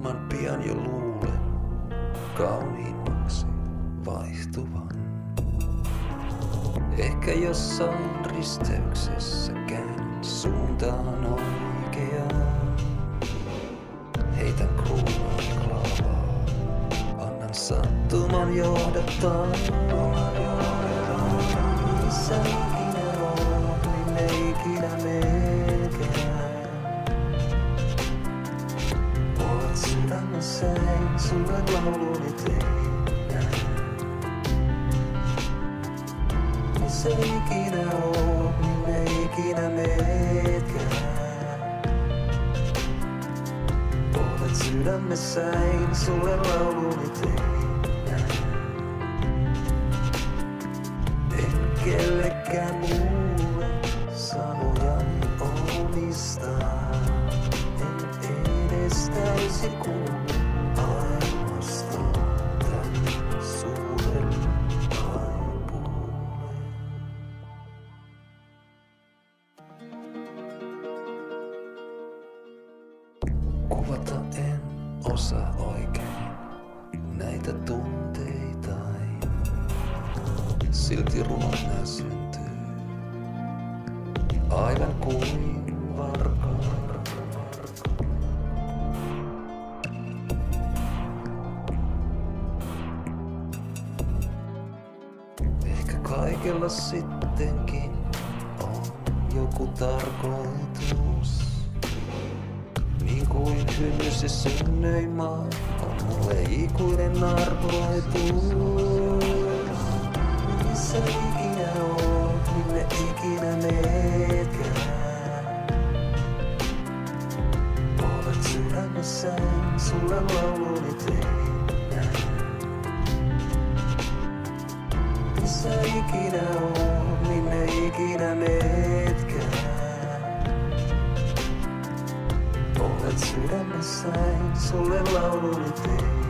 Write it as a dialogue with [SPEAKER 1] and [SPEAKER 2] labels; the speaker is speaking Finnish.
[SPEAKER 1] sattuman pian jo luulen kauniimmaksi vaihtuvan. Ehkä jossain risteyksessä käännyn suuntaan oikeaan. Heitän kruunaan klaavaa, annan sattuman johdattaa. Missä ikinä oot, minne ikinä menkään. Olet sydämessäin, sulle lauluni tehdään. Missä ikinä oot, minne ikinä menkään. Olet sydämessäin, sulle lauluni tehdään. En kellekään muulle sanojani omistaa. En edes täysi kuule ainoastaan tän suuren kaipuulle. Kuvata en osaa oikein näitä tunteitain. Silti rumot nää syntyy aivan kuin varkaan. Ehkä kaikella sittenkin on joku tarkoitus. Niin kuin hymysi synnöimaa on mulle ikuinen arvoitus. Missä ikinä oot, minne ikinä meetkään. Olet sydämessäin, sulle lauluni tehdään. Missä ikinä oot, minne ikinä meetkään. Olet sydämessäin, sulle lauluni tehdään.